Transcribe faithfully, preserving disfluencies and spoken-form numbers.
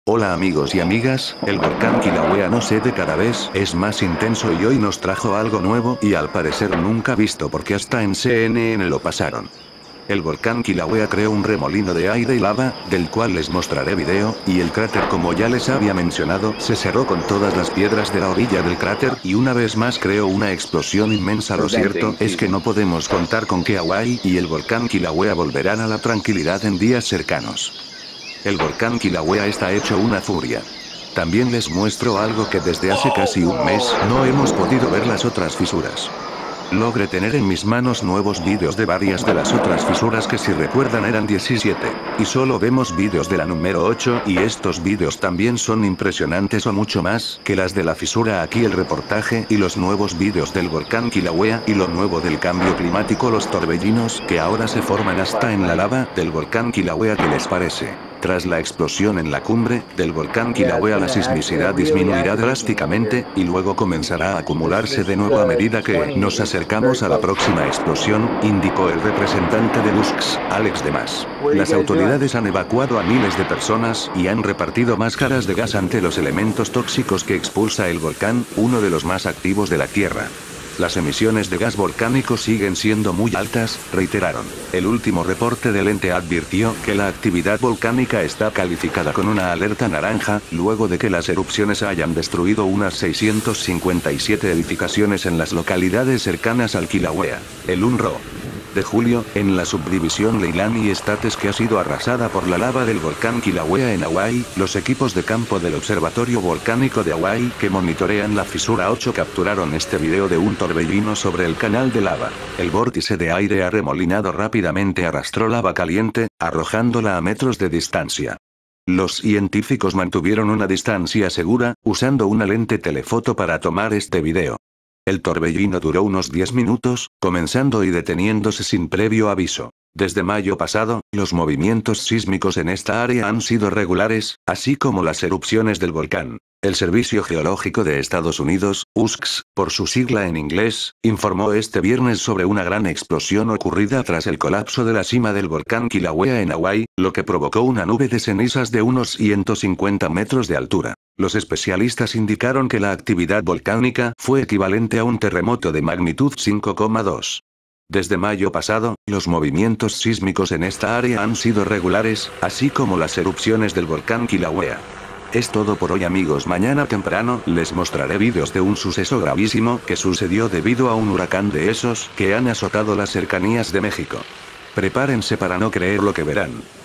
Hola amigos y amigas, el volcán Kilauea no cede cada vez es más intenso y hoy nos trajo algo nuevo y al parecer nunca visto porque hasta en C N N lo pasaron. El volcán Kilauea creó un remolino de aire y lava, del cual les mostraré video, y el cráter como ya les había mencionado se cerró con todas las piedras de la orilla del cráter y una vez más creó una explosión inmensa. Lo cierto es que no podemos contar con que Hawái y el volcán Kilauea volverán a la tranquilidad en días cercanos. El volcán Kilauea está hecho una furia. También les muestro algo que desde hace casi un mes no hemos podido ver: las otras fisuras. Logré tener en mis manos nuevos vídeos de varias de las otras fisuras que, si recuerdan, eran diecisiete. Y solo vemos vídeos de la número ocho y estos vídeos también son impresionantes o mucho más que las de la fisura. Aquí el reportaje y los nuevos vídeos del volcán Kilauea y lo nuevo del cambio climático, los torbellinos que ahora se forman hasta en la lava del volcán Kilauea. ¿Qué les parece? Tras la explosión en la cumbre del volcán Kilauea, la sismicidad disminuirá drásticamente, y luego comenzará a acumularse de nuevo a medida que nos acercamos a la próxima explosión, indicó el representante de Busks, Alex Demas. Las autoridades han evacuado a miles de personas y han repartido máscaras de gas ante los elementos tóxicos que expulsa el volcán, uno de los más activos de la Tierra. Las emisiones de gas volcánico siguen siendo muy altas, reiteraron. El último reporte del ente advirtió que la actividad volcánica está calificada con una alerta naranja, luego de que las erupciones hayan destruido unas seiscientas cincuenta y siete edificaciones en las localidades cercanas al Kilauea. El uno de julio, en la subdivisión Leilani Estates, que ha sido arrasada por la lava del volcán Kilauea en Hawái, los equipos de campo del Observatorio Volcánico de Hawái que monitorean la fisura ocho capturaron este video de un torbellino sobre el canal de lava. El vórtice de aire arremolinado rápidamente arrastró lava caliente, arrojándola a metros de distancia. Los científicos mantuvieron una distancia segura, usando una lente telefoto para tomar este video. El torbellino duró unos diez minutos, comenzando y deteniéndose sin previo aviso. Desde mayo pasado, los movimientos sísmicos en esta área han sido regulares, así como las erupciones del volcán. El Servicio Geológico de Estados Unidos, U S G S, por su sigla en inglés, informó este viernes sobre una gran explosión ocurrida tras el colapso de la cima del volcán Kilauea en Hawái, lo que provocó una nube de cenizas de unos ciento cincuenta metros de altura. Los especialistas indicaron que la actividad volcánica fue equivalente a un terremoto de magnitud cinco coma dos. Desde mayo pasado, los movimientos sísmicos en esta área han sido regulares, así como las erupciones del volcán Kilauea. Es todo por hoy amigos. Mañana temprano les mostraré vídeos de un suceso gravísimo que sucedió debido a un huracán de esos que han azotado las cercanías de México. Prepárense para no creer lo que verán.